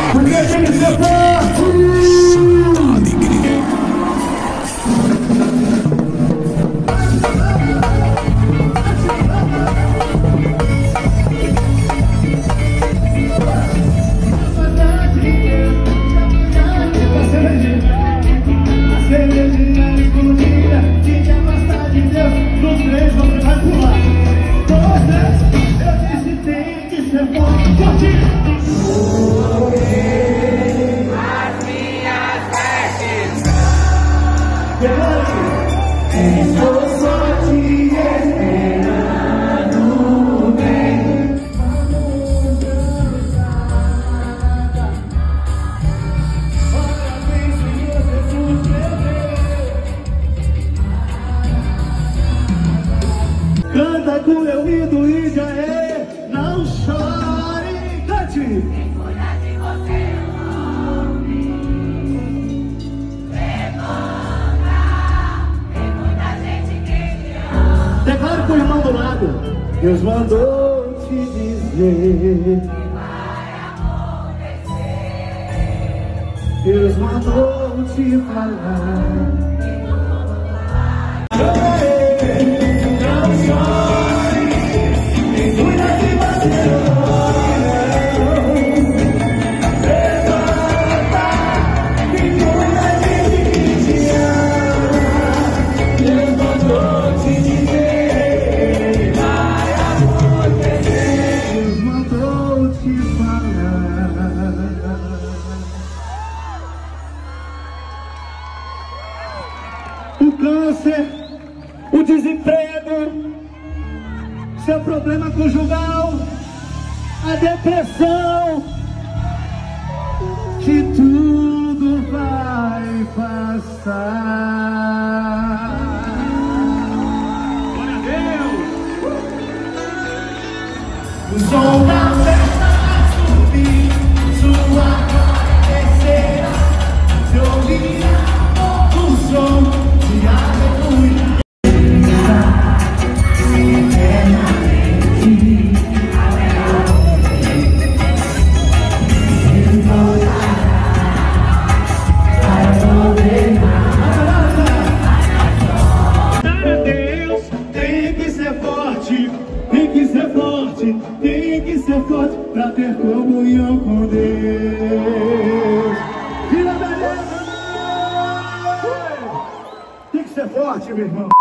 Porque tem que ser forte. Santa alegria. Canta com eu lindo e já é, não chore, cante. Quem cuida de você é o homem. Levanta, tem muita gente que te ama. Declare com o irmão do lado. Deus mandou te dizer Que vai acontecer. Deus mandou te falar. O câncer, o desemprego, seu problema conjugal, a depressão, que tudo vai passar. Glória a Deus! O som da festa vai subir, sua glória descerá, se ouvirá o som. Tem que ser forte pra ter comunhão com Deus. Vila Beleza! Tem que ser forte, meu irmão.